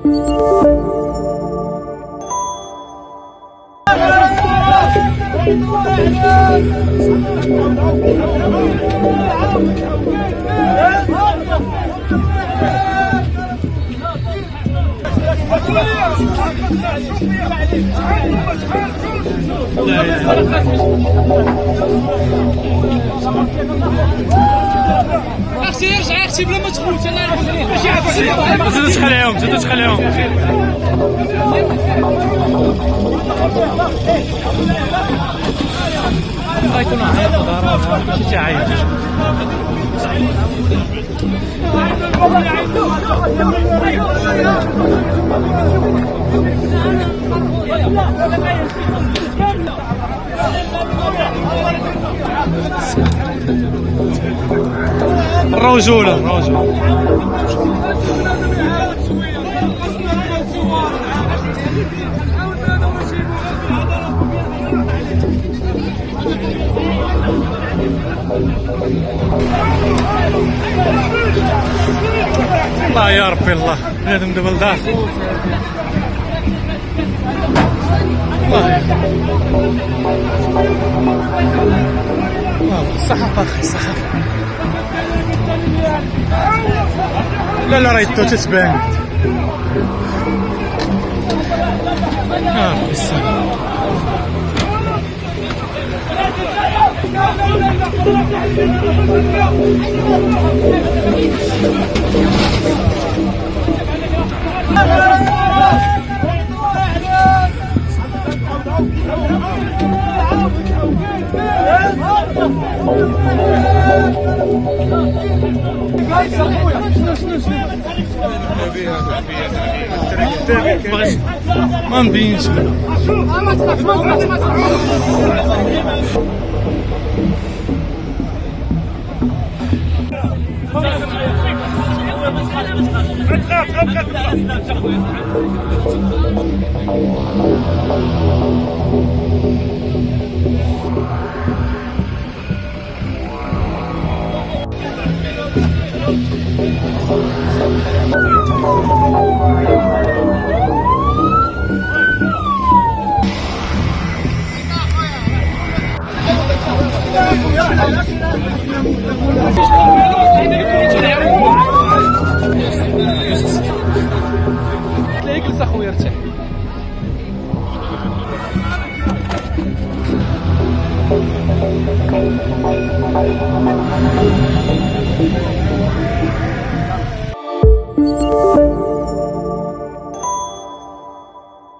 اختي ارجع اختي بلا ما تخوت انا زيدو تخليهم زيدو تخليهم غيكون عيط ضروري ماشي تعيط الرجولة الله يا ربي الله بنادم دابا لدار الله الصحافة اخي الصحافة لا راه يدو تتبان بالسلام ما نبينش جلس اخويا ارتاح you.